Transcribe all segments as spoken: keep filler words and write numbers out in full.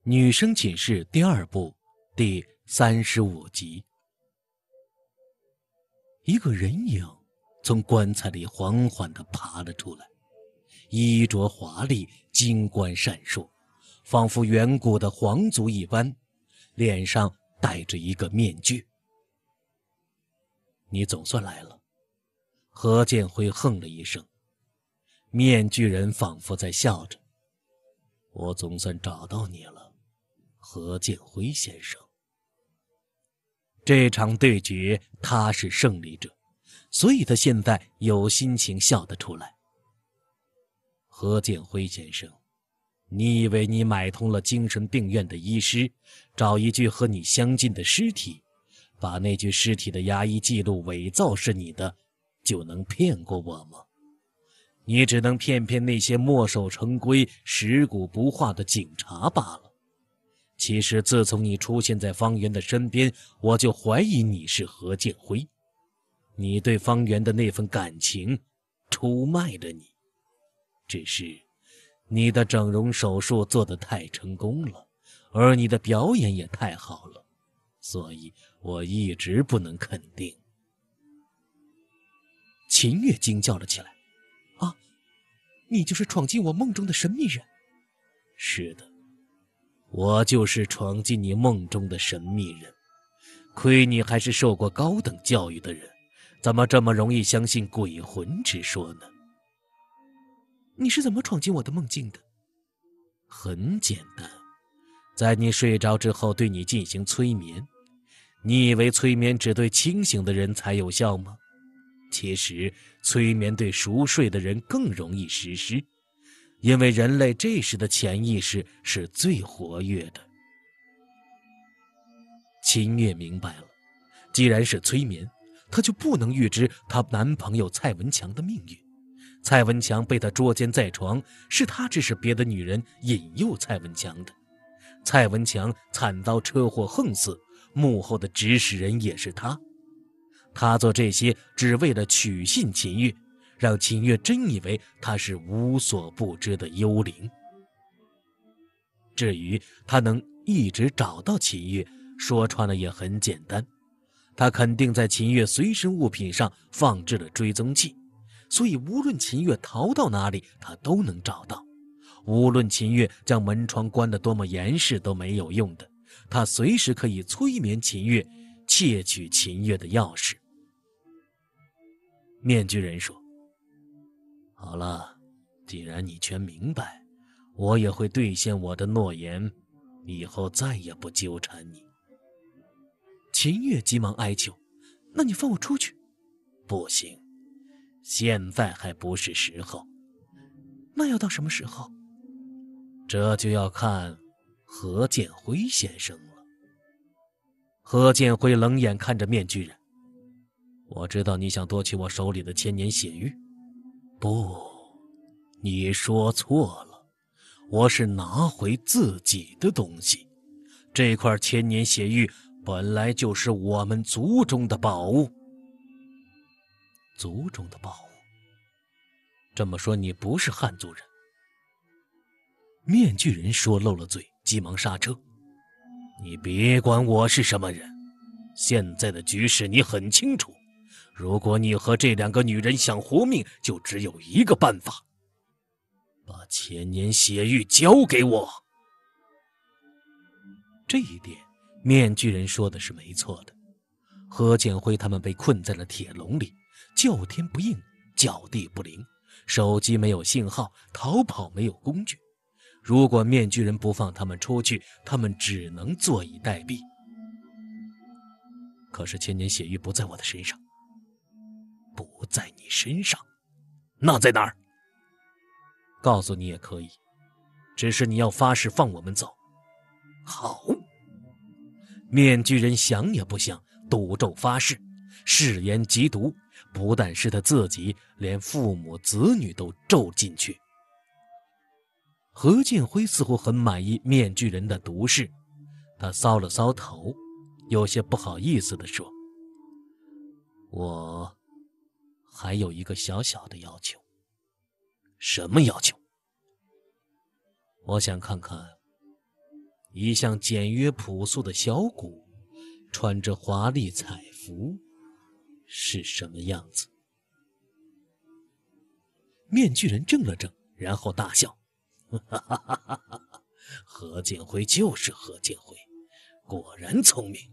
女生寝室第二部第三十五集。一个人影从棺材里缓缓地爬了出来，衣着华丽，金冠闪烁，仿佛远古的皇族一般，脸上戴着一个面具。你总算来了，何建辉哼了一声，面具人仿佛在笑着，我总算找到你了，何建辉先生。这场对决他是胜利者，所以他现在有心情笑得出来。何建辉先生，你以为你买通了精神病院的医师，找一具和你相近的尸体，把那具尸体的牙医记录伪造是你的，就能骗过我吗？你只能骗骗那些墨守成规、食古不化的警察罢了。其实自从你出现在方圆的身边，我就怀疑你是何建辉。你对方圆的那份感情出卖了你，只是你的整容手术做得太成功了，而你的表演也太好了，所以我一直不能肯定。秦月惊叫了起来，啊，你就是闯进我梦中的神秘人？是的，我就是闯进你梦中的神秘人。亏你还是受过高等教育的人，怎么这么容易相信鬼魂之说呢？你是怎么闯进我的梦境的？很简单，在你睡着之后对你进行催眠。你以为催眠只对清醒的人才有效吗？其实催眠对熟睡的人更容易实施，因为人类这时的潜意识是最活跃的。秦月明白了，既然是催眠，她就不能预知她男朋友蔡文强的命运。蔡文强被她捉奸在床，是她指使别的女人引诱蔡文强的。蔡文强惨遭车祸横死，幕后的指使人也是她。她做这些只为了取信秦月，让秦月真以为她是无所不知的幽灵。至于她能一直找到秦月，说穿了也很简单，她肯定在秦月随身物品上放置了追踪器，所以无论秦月逃到哪里，她都能找到。无论秦月将门窗关得多么严实都没有用的，她随时可以催眠秦月，窃取秦月的钥匙。面具人说，好了，既然你全明白，我也会兑现我的诺言，以后再也不纠缠你。秦月急忙哀求，那你放我出去。不行，现在还不是时候。那要到什么时候？这就要看何建辉先生了。何建辉冷眼看着面具人，我知道你想夺取我手里的千年血玉。不，你说错了，我是拿回自己的东西。这块千年血玉本来就是我们族中的宝物。族中的宝物？这么说你不是汉族人？面具人说漏了嘴，急忙刹车。你别管我是什么人，现在的局势你很清楚。如果你和这两个女人想活命，就只有一个办法，把千年血玉交给我。这一点面具人说的是没错的。何建辉他们被困在了铁笼里，叫天不应，叫地不灵，手机没有信号，逃跑没有工具。如果面具人不放他们出去，他们只能坐以待毙。可是千年血玉不在我的身上。不在你身上？那在哪儿？告诉你也可以，只是你要发誓放我们走。好。面具人想也不想，赌咒发誓，誓言极毒，不但是他自己，连父母子女都咒进去。何建辉似乎很满意面具人的毒誓，他搔了搔头，有些不好意思地说，我还有一个小小的要求。什么要求？我想看看一向简约朴素的小谷，穿着华丽彩服，是什么样子？面具人怔了怔，然后大笑：“哈哈哈哈哈！何建辉就是何建辉，果然聪明。”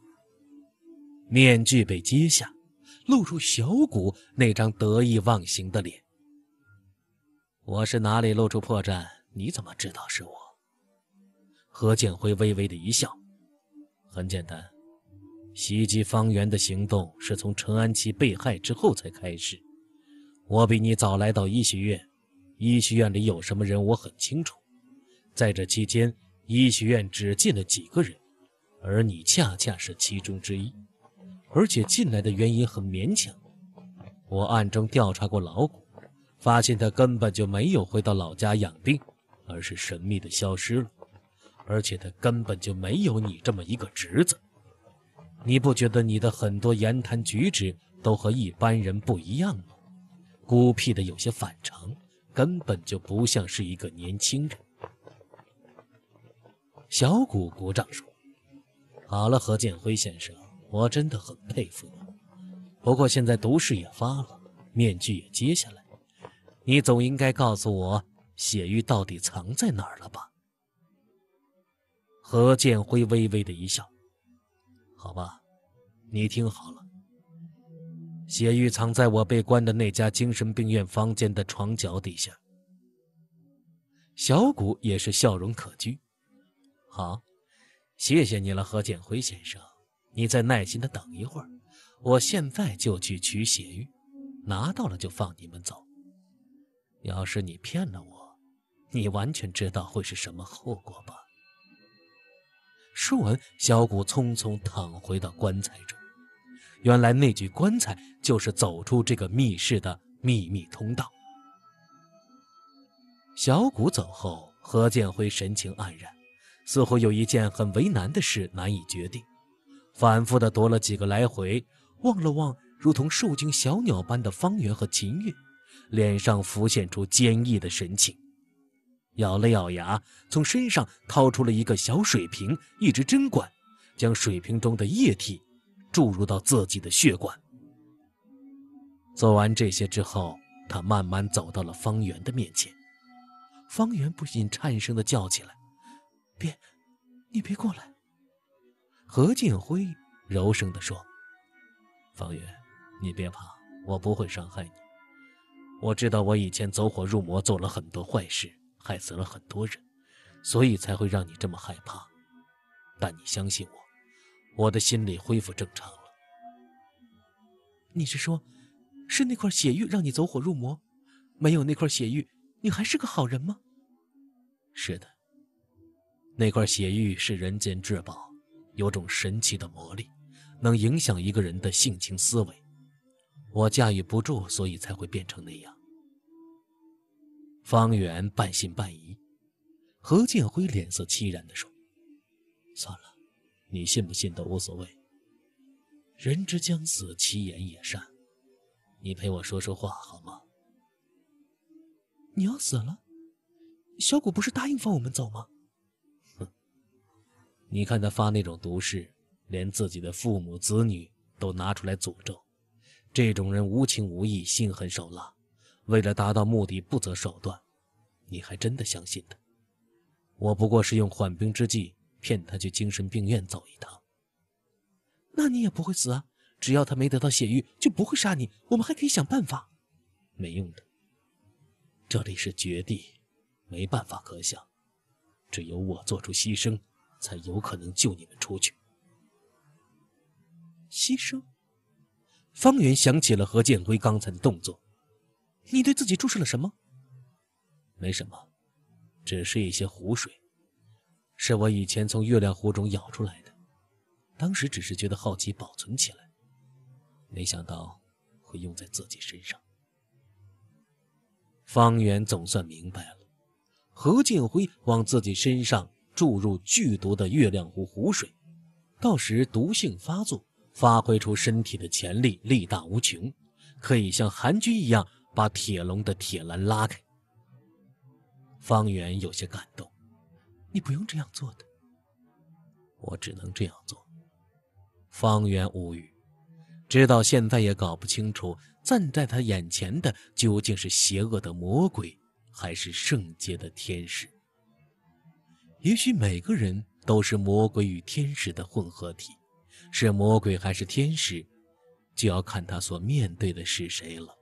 面具被揭下，露出小谷那张得意忘形的脸。我是哪里露出破绽？你怎么知道是我？何建辉微微的一笑。很简单，袭击方圆的行动是从陈安琪被害之后才开始。我比你早来到医学院，医学院里有什么人我很清楚。在这期间，医学院只进了几个人，而你恰恰是其中之一，而且进来的原因很勉强。我暗中调查过老谷，发现他根本就没有回到老家养病，而是神秘的消失了。而且他根本就没有你这么一个侄子。你不觉得你的很多言谈举止都和一般人不一样吗？孤僻的有些反常，根本就不像是一个年轻人。小谷鼓掌说：“好了，何建辉先生，我真的很佩服你。不过现在毒誓也发了，面具也揭下来，你总应该告诉我血玉到底藏在哪儿了吧？”何建辉微微的一笑：“好吧，你听好了，血玉藏在我被关的那家精神病院房间的床脚底下。”小谷也是笑容可掬：“好，谢谢你了，何建辉先生，你再耐心的等一会儿，我现在就去取血玉，拿到了就放你们走。要是你骗了我，你完全知道会是什么后果吧？”说完，小谷匆匆躺回到棺材中。原来那具棺材就是走出这个密室的秘密通道。小谷走后，何建辉神情黯然，似乎有一件很为难的事难以决定，反复地踱了几个来回，望了望如同受惊小鸟般的方圆和秦月，脸上浮现出坚毅的神情。咬了咬牙，从身上掏出了一个小水瓶，一支针管，将水瓶中的液体注入到自己的血管。做完这些之后，他慢慢走到了方圆的面前。方圆不禁颤声地叫起来：“别，你别过来！”何建辉柔声地说：“方圆，你别怕，我不会伤害你。我知道我以前走火入魔，做了很多坏事，害死了很多人，所以才会让你这么害怕。但你相信我，我的心里恢复正常了。”“你是说，是那块血玉让你走火入魔？没有那块血玉，你还是个好人吗？”“是的，那块血玉是人间至宝，有种神奇的魔力，能影响一个人的性情思维。我驾驭不住，所以才会变成那样。”方圆半信半疑。何建辉脸色凄然地说：“算了，你信不信都无所谓。人之将死，其言也善。你陪我说说话好吗？”“你要死了？小谷不是答应放我们走吗？”“哼，你看他发那种毒誓，连自己的父母子女都拿出来诅咒，这种人无情无义，心狠手辣，为了达到目的不择手段，你还真的相信他？我不过是用缓兵之计骗他去精神病院走一趟。”“那你也不会死啊，只要他没得到血玉，就不会杀你，我们还可以想办法。”“没用的，这里是绝地，没办法可想，只有我做出牺牲，才有可能救你们出去。”“牺牲？”方圆想起了何建辉刚才的动作。“你对自己注射了什么？”“没什么，只是一些湖水，是我以前从月亮湖中舀出来的，当时只是觉得好奇保存起来，没想到会用在自己身上。”方圆总算明白了，何建辉往自己身上注入剧毒的月亮湖湖水，到时毒性发作，发挥出身体的潜力，力大无穷，可以像韩军一样把铁笼的铁栏拉开。方圆有些感动：“你不用这样做的， 我只能这样做。方圆无语，直到现在也搞不清楚站在他眼前的究竟是邪恶的魔鬼，还是圣洁的天使。也许每个人都是魔鬼与天使的混合体，是魔鬼还是天使，就要看他所面对的是谁了。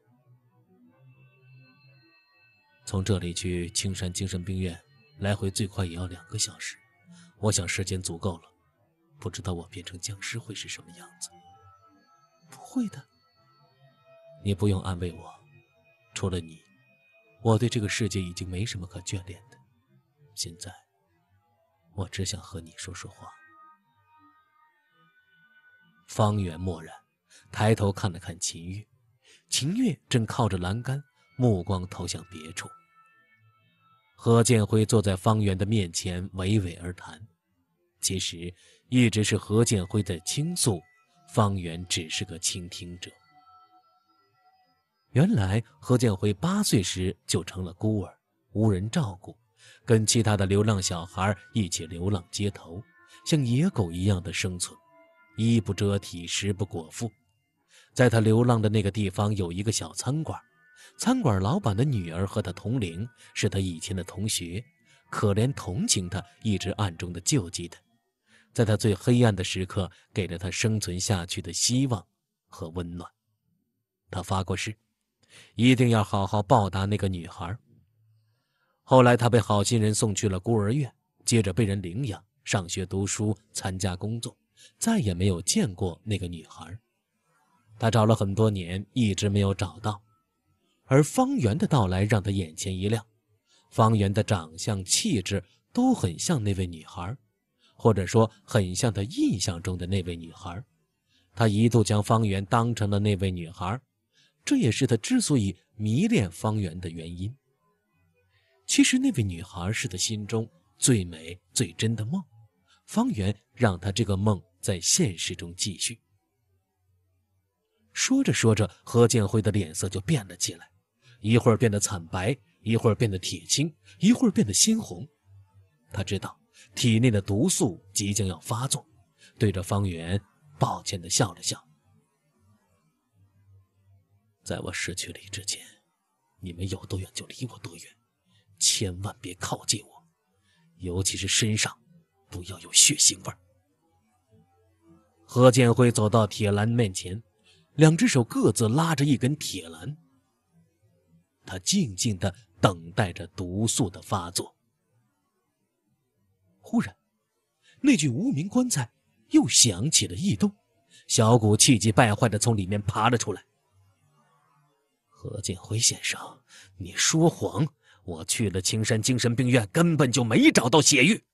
从这里去青山精神病院，来回最快也要两个小时，我想时间足够了。不知道我变成僵尸会是什么样子。不会的，你不用安慰我，除了你，我对这个世界已经没什么可眷恋的。现在我只想和你说说话。方圆默然，抬头看了看秦月，秦月正靠着栏杆，目光投向别处。何建辉坐在方圆的面前，娓娓而谈。其实一直是何建辉在倾诉，方圆只是个倾听者。原来何建辉八岁时就成了孤儿，无人照顾，跟其他的流浪小孩一起流浪街头，像野狗一样的生存，衣不遮体，食不果腹。在他流浪的那个地方有一个小餐馆，餐馆老板的女儿和他同龄，是他以前的同学，可怜同情他，一直暗中的救济他，在他最黑暗的时刻给了他生存下去的希望和温暖。他发过誓，一定要好好报答那个女孩。后来他被好心人送去了孤儿院，接着被人领养，上学读书，参加工作，再也没有见过那个女孩。他找了很多年，一直没有找到。而方圆的到来让他眼前一亮，方圆的长相气质都很像那位女孩，或者说很像他印象中的那位女孩。他一度将方圆当成了那位女孩，这也是他之所以迷恋方圆的原因。其实那位女孩是他心中最美最真的梦，方圆让他这个梦在现实中继续。说着说着，何建辉的脸色就变了起来，一会儿变得惨白，一会儿变得铁青，一会儿变得鲜红。他知道体内的毒素即将要发作，对着方圆抱歉地笑了笑。在我失去理智前，你们有多远就离我多远，千万别靠近我，尤其是身上不要有血腥味儿。何建辉走到铁栏面前，两只手各自拉着一根铁栏，他静静地等待着毒素的发作。忽然，那具无名棺材又响起了异动，小谷气急败坏地从里面爬了出来。何建辉先生，你说谎，我去了青山精神病院，根本就没找到血玉。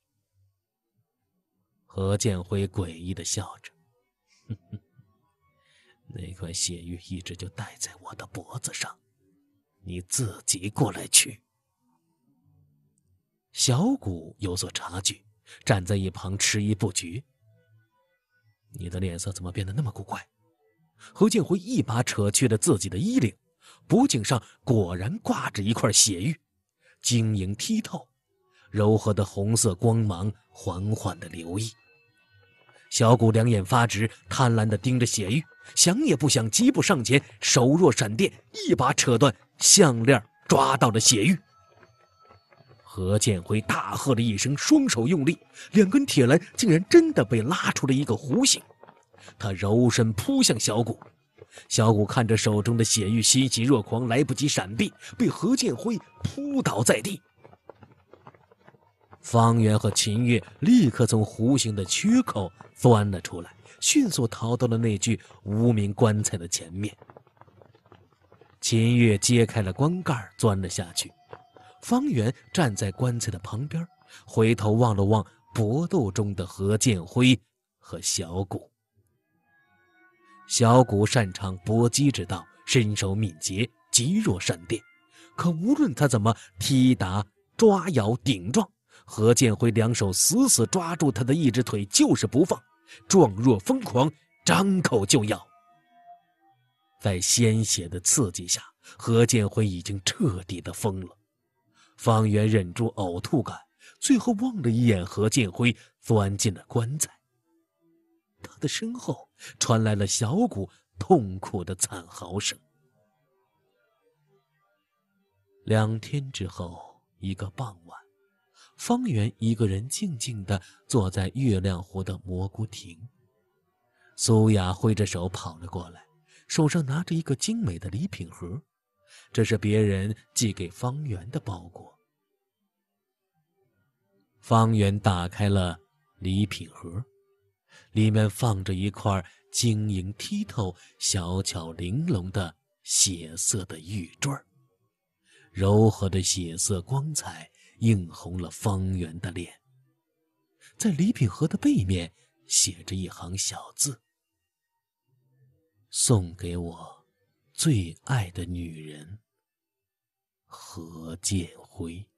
何建辉诡异地笑着，呵呵，那块血玉一直就戴在我的脖子上，你自己过来取。小谷有所察觉，站在一旁迟疑不决。你的脸色怎么变得那么古怪？何建辉一把扯去了自己的衣领，脖颈上果然挂着一块血玉，晶莹剔透，柔和的红色光芒缓缓地流溢。小谷两眼发直，贪婪地盯着血玉，想也不想，疾步上前，手若闪电，一把扯断项链，抓到了血玉。何建辉大喝了一声，双手用力，两根铁栏竟然真的被拉出了一个弧形。他柔身扑向小谷，小谷看着手中的血玉，欣喜若狂，来不及闪避，被何建辉扑倒在地。方圆和秦月立刻从弧形的缺口钻了出来，迅速逃到了那具无名棺材的前面。秦月揭开了棺盖，钻了下去。方圆站在棺材的旁边，回头望了望搏斗中的何建辉和小谷。小谷擅长搏击之道，身手敏捷，疾若闪电，可无论他怎么踢打、抓咬、顶撞，何建辉两手死死抓住他的一只腿，就是不放，状若疯狂，张口就咬。在鲜血的刺激下，何建辉已经彻底的疯了。方圆忍住呕吐感，最后望了一眼何建辉，钻进了棺材。 他的身后传来了小谷痛苦的惨嚎声。两天之后，一个傍晚，方圆一个人静静地坐在月亮湖的蘑菇亭。苏雅挥着手跑了过来，手上拿着一个精美的礼品盒，这是别人寄给方圆的包裹。方圆打开了礼品盒，里面放着一块晶莹剔透、小巧玲珑的血色的玉坠，柔和的血色光彩映红了方圆的脸。在礼品盒的背面写着一行小字：送给我最爱的女人何建辉。